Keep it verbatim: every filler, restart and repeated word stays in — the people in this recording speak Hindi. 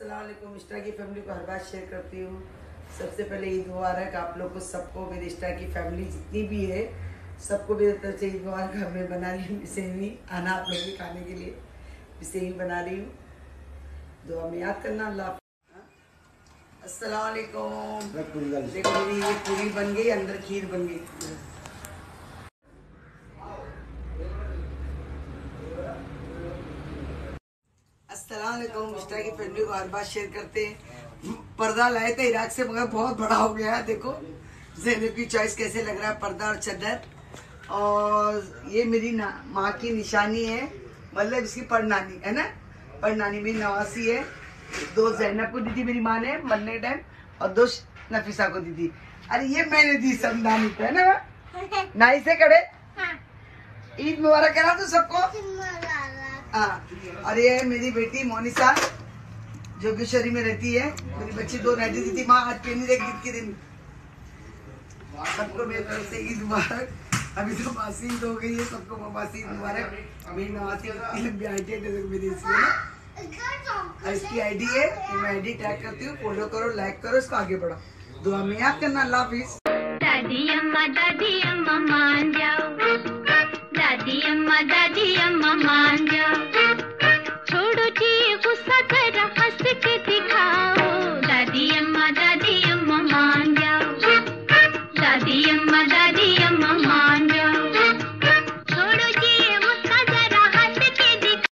अस्सलाम वालेकुम। इष्टा की फैमिली को हर बात शेयर करती हूँ। सबसे पहले ईद मुबारक आप लोग को सबको, मेरी इष्टा की फैमिली जितनी भी है सबको मेरी तरफ से ईद मुबारक। घर में बना रही हूँ सेवी, आना आप लोग भी खाने के लिए। सेवी बना रही हूँ, दुआ में याद करना। अल्लाह। अस्सलाम वालेकुम। देखो मेरी ये पूरी बन गई, अंदर खीर बन गई। अस्सलाम वालेकुम। इष्टा की फैमिली को हर बात शेयर करते हैं। पर्दा लाए थे इराक से, मगर बहुत बड़ा हो गया है। देखो ज़ैनब की चॉइस कैसे लग रहा है, पर्दा और चादर। और ये मेरी माँ की निशानी है, मतलब इसकी परनानी है ना, परनानी मेरी नवासी है। दो ज़ैनब को दी थी मेरी माँ ने मरने टाइम, और दो नफीसा को दी थी। अरे ये मैंने दी समदानी को, है ना नाई से कड़े। ईद मुबारक करा तो सबको। हाँ, और ये मेरी बेटी मोनिसा जो किशोरी में रहती है, मेरी बच्ची दो नाइटी दी थी माँ, आज पेनी देख ईद के दिन। सबको मेरी तरफ से ईद मुबारक। अभी तो मासी ईद हो गई है, सबको मासी ईद मुबारक। मेरी नवासी लंबी आईडी है मेरी, इसलिए इसकी आईडी है, मैं आईडी टैग करती हूँ। फॉलो करो, लाइक करो, इसको आगे बढ़ो, दुआ में याद करना। अल्लाह हाफिज। दादी अम्मा दादी अम्मा मान जाओ, दादी अम्मा दादी अम्मा मान जाओ, छोड़ो जी गुस्सा, जरा हंस के